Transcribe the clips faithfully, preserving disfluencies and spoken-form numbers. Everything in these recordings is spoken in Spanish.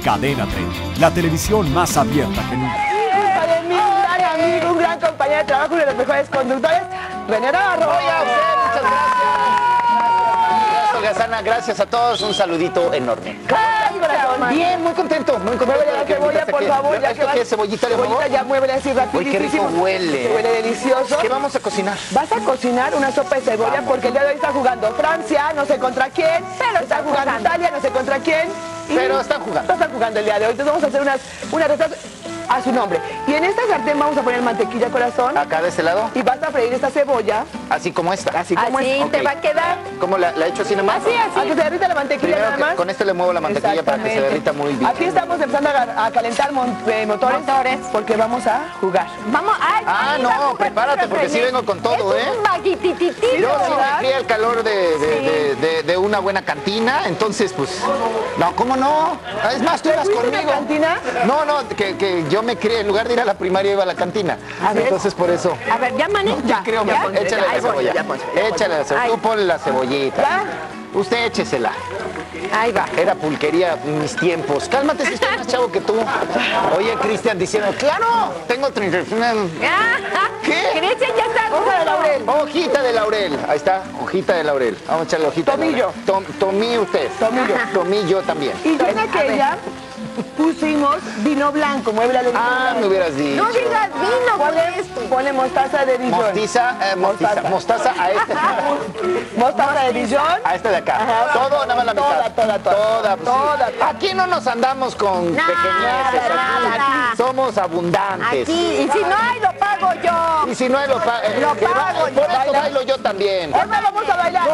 Cadena treinta, la televisión más abierta que nunca. Culpa de mi gran amigo, un gran compañero de trabajo, uno de los mejores conductores, René Navarro. Oye, a usted, muchas gracias. Gracias, Holgazana, gracias a todos, un saludito enorme. Ay, corazón. Bien, muy contento, muy contento. Muévele la que cebolla, invitaste por aquí. favor. Ya ¿Esto que vas- qué es? ¿Cebollita de Cebollita, favor? ya muévele así rapidísimo. Uy, qué rico huele. Se huele delicioso. ¿Qué vamos a cocinar? Vas a cocinar una sopa de cebolla. Vamos. Porque el día de hoy está jugando Francia, no sé contra quién, pero está jugando Italia, no sé contra quién. y Pero están jugando. Están jugando el día de hoy. Entonces vamos a hacer unas, unas recetas a su nombre. Y en esta sartén vamos a poner mantequilla, corazón. Acá de este lado, Y vas a freír esta cebolla, así como esta. así como Así es. te Ok. va a quedar. ¿Cómo la, la he hecho así nomás? Así, así. A que se derrita la mantequilla Primero nada que- más. con esto le muevo la mantequilla para que se Exactamente. derrita muy bien. Aquí estamos empezando a, a calentar mon- eh, motores, Motores. porque vamos a jugar. Vamos, ay, Ah, ay, no, va a jugar prepárate, contra porque sí René. vengo con todo, Es ¿eh? un vaguitititito. Yo sí ¿verdad? me cría el calor de, de, de, de- de una buena cantina, entonces pues, no, ¿cómo no? Es más, tú ¿Te ibas fuiste a la conmigo. cantina? No, no, que, que yo me crié, en lugar de ir a la primaria iba a la cantina. A ver. Entonces por eso. A ver, ya, maní. Ya, Creo, ya me- ponle, échale ya, la ahí voy, cebolla. ya ponle, ya ponle. Échale la cebolla. Ay. Tú ponle la cebollita. ¿Ya? Usted échesela. Ahí va. Era pulquería en mis tiempos. Cálmate si estoy más chavo que tú. Oye, Cristian diciendo, claro, tengo treinta y nueve. ¿Qué? Cristian ya está. Hoja de laurel. Hojita de laurel. Ahí está, hojita de laurel. Vamos a echarle hojita Tomillo. de laurel. Tom, tomí usted. Tomillo. Tomillo también. Y ya en aquella pusimos vino blanco, muévela de vino Ah, blanco. me hubieras dicho. No digas vino, Ponle, ponle mostaza de Dijon. Mostiza, eh, mostiza, Mostaza. mostaza a este. Mostaza de Dijon. A este de acá. Ajá. Todo, nada más la Toda, mitad. toda, toda. Toda, pues, Toda, sí. toda. Aquí no nos andamos con Nada, pequeñeces. Aquí nada. somos abundantes. Aquí, y si no hay, lo pago yo. Y si no, lo, pa eh, Lo que va- pago, Por yo eso baila. bailo yo también. Ahora vamos a bailar.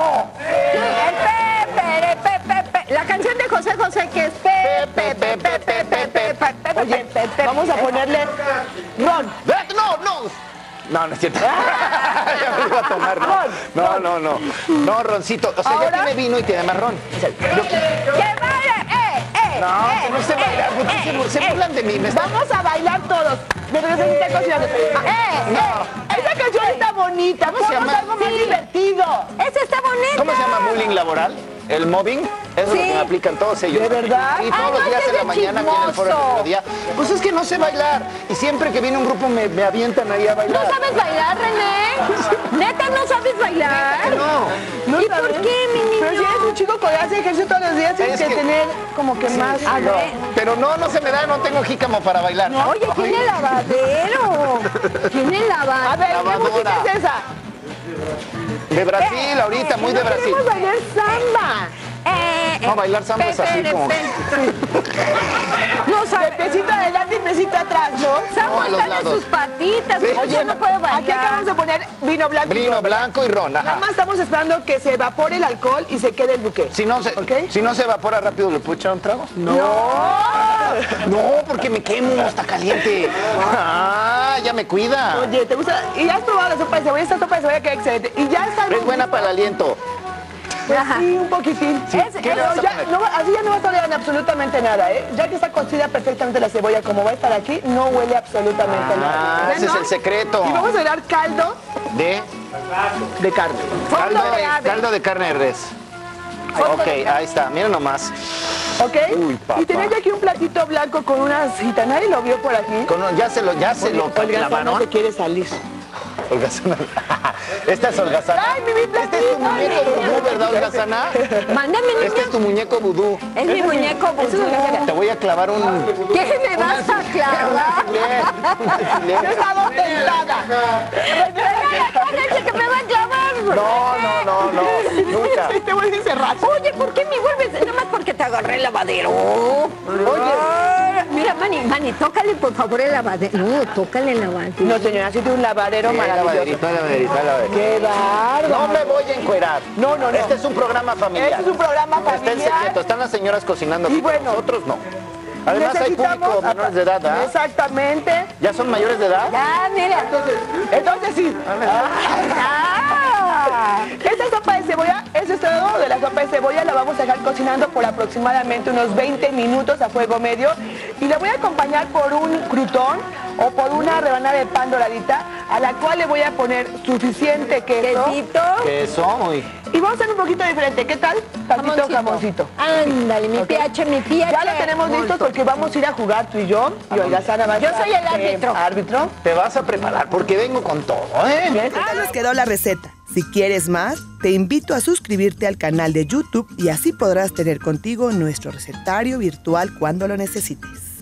El Pepe, el Pepe, Pepe. La canción de José José que es Pepe, Pepe, Pepe, Pepe, Pepe, Pepe, Oye, Pepe. vamos a ponerle ron. Eh, No, no. No, no es cierto. Ya me lo iba a tomar. No, no, no. No, no roncito. O sea, Ahora- ya tiene vino y tiene más ron. ¡Que baile! ¡Eh, eh! No, eh, que no sé eh, bailar. ¿Por qué eh, se, bur- se eh. burlan de mí? Me están- Vamos a bailar todos. De verdad se está cocinando. ¡Eh, eh! Esa canción está bonita. ¿Cómo se Ponnos llama? algo más Sí. divertido. ¡Ese está bonito! ¿Cómo se llama bullying laboral? ¿El mobbing? Eso es lo Sí. que me aplican todos ellos. ¿De verdad? Y todos Ay, los no días en seas la de mañana aquí en el foro chismoso. del mediodía. Pues es que no sé bailar. Y siempre que viene un grupo me, me avientan ahí a ¿No bailar. sabes bailar, René? ¿Neta no sabes bailar? No. ¿No ¿Y sabes? por qué, mi niño? Pero si eres un chico que hace ejercicio todos los días, tienes Es que que- tener como que más... A ver. Pero no, no se me da, no tengo jícamo para bailar. Oye, tiene lavadero. Tiene A lavadero. ver, ¿qué Lavadora. música es esa? De Brasil, ahorita, muy de Brasil. Queremos bailar samba. Eh, eh, No, bailar samba es así Pepe, como- Pepe. No sabe. Pesito adelante y pesito atrás, ¿no? Sambo No, a los está de lados. sus patitas. Sí. Oye, no puede bailar. Aquí acabamos de poner vino blanco. y Vino ron, ¿verdad? blanco y ron, Nada ajá. más estamos esperando que se evapore el alcohol y se quede el buque. Si no, se, ¿Ok? si no se evapora rápido, ¿le puedo echar un trago? No. No, porque me quemo, está caliente. Ah, ya me cuida. Oye, ¿te gusta? Y ya has probado la sopa de cebolla. Esta sopa de cebolla queda excelente. Y ya está. Es buena para el aliento. Pues Ajá. sí, un poquitín. Sí, Es- ¿qué le pero vas a ya, poner? no, así ya no va a tolerar absolutamente nada, ¿eh? Ya que está cocida perfectamente la cebolla como va a estar aquí, no huele absolutamente nada. Ah, ¿Ya ese es no? el secreto. Y vamos a agregar caldo De de carne. caldo de de, ave. caldo de carne de res. Fondo Ok, de ahí está, miren nomás. ¿Ok? Uy, papá. Y tenés aquí un platito blanco con unas gitanas y lo vio por aquí. Con- ya se lo, ya se lo Olga no clavaron. se quiere salir. Holgazana. Esta es Holgazana. ¡Ay, mi, mi Este es tu muñeco vudú, ¿verdad, Holgazana? Mándame, Este es niño. tu muñeco vudú. Es mi muñeco vudú. Te voy a clavar un... ¿Qué me vas a clavar? Yo estaba tentada. Cállate que me va a clavar. No, no, no, no, nunca. Sí, te voy a encerrar. Oye, ¿por qué me vuelves? Nada más porque te agarré el lavadero. Oye, mira, Mani, Mani, tócale por favor el lavadero. No, tócale el lavadero. No, señora, sí tiene un lavadero Hay maravilloso. lavaderito, hay lavaderito, hay lavaderito. ¡Qué bárbaro! No me voy a encuerar. No, no, no. Este es un programa familiar. Este es un programa Está en familiar. secreto, están las señoras cocinando. Y aquí, bueno, nosotros no. Además hay Necesitamos- público menores de edad, ¿verdad? Exactamente. ¿Ya son mayores de edad? Ya, mira. Entonces sí. Ah. Esta sopa de cebolla, eso es todo de la sopa de cebolla. La vamos a dejar cocinando por aproximadamente unos veinte minutos a fuego medio. Y la voy a acompañar por un crutón o por una rebanada de pan doradita, a la cual le voy a poner suficiente queso. Quesito. Queso, uy. Y vamos a hacer un poquito diferente. ¿Qué tal? Tantito jamoncito. Ándale, mi Okay. pH, mi pH. Ya lo tenemos listo porque vamos a ir a jugar tú y yo. Y Holgazana va a Yo estar, soy el eh, árbitro. árbitro. Te vas a preparar porque vengo con todo, ¿eh? Bien. ¿Qué tal nos quedó la receta? Si quieres más, te invito a suscribirte al canal de YouTube y así podrás tener contigo nuestro recetario virtual cuando lo necesites.